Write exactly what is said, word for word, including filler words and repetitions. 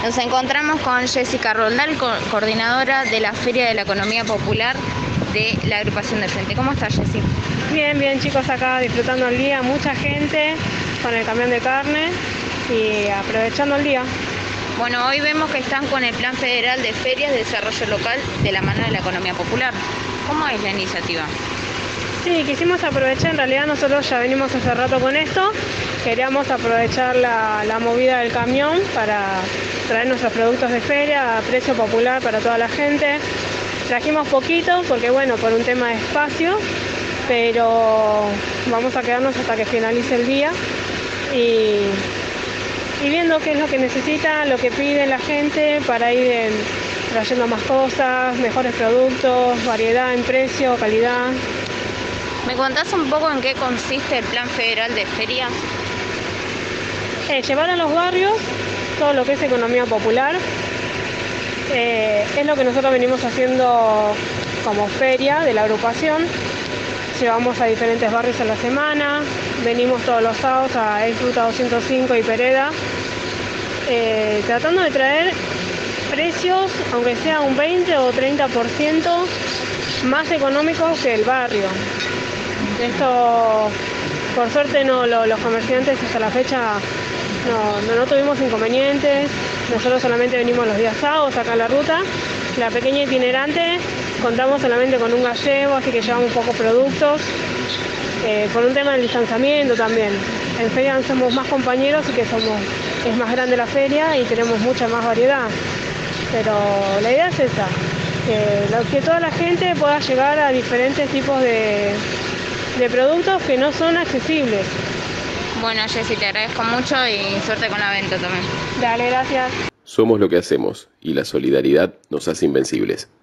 Nos encontramos con Jessica Roldal, co coordinadora de la Feria de la Economía Popular de la Agrupación del Frente. ¿Cómo estás, Jessy? Bien, bien, chicos, acá disfrutando el día, mucha gente con el camión de carne y aprovechando el día. Bueno, hoy vemos que están con el Plan Federal de Ferias de Desarrollo Local de la mano de la economía popular. ¿Cómo es la iniciativa? Sí, quisimos aprovechar, en realidad nosotros ya venimos hace rato con esto, queríamos aprovechar la, la movida del camión para traer nuestros productos de feria a precio popular para toda la gente. Trajimos poquito porque, bueno, por un tema de espacio, pero vamos a quedarnos hasta que finalice el día y, y viendo qué es lo que necesita, lo que pide la gente para ir en, trayendo más cosas, mejores productos, variedad en precio, calidad. ¿Me contás un poco en qué consiste el Plan Federal de Ferias? Eh, llevar a los barrios todo lo que es economía popular. Eh, es lo que nosotros venimos haciendo como feria de la agrupación. Llevamos a diferentes barrios a la semana, venimos todos los sábados a El Fruta doscientos cinco y Pereda, eh, tratando de traer precios, aunque sea un veinte o treinta por ciento más económicos que el barrio. Esto, por suerte, no, lo, los comerciantes hasta la fecha no, no, no tuvimos inconvenientes. Nosotros solamente venimos los días sábados acá a la ruta. La pequeña itinerante contamos solamente con un gallego, así que llevamos pocos productos. Eh, por un tema del distanciamiento también. En feria somos más compañeros y que somos, es más grande la feria y tenemos mucha más variedad. Pero la idea es esa, que, que toda la gente pueda llegar a diferentes tipos de, de productos que no son accesibles. Bueno, Jessy, te agradezco mucho y suerte con la venta también. Dale, gracias. Somos lo que hacemos y la solidaridad nos hace invencibles.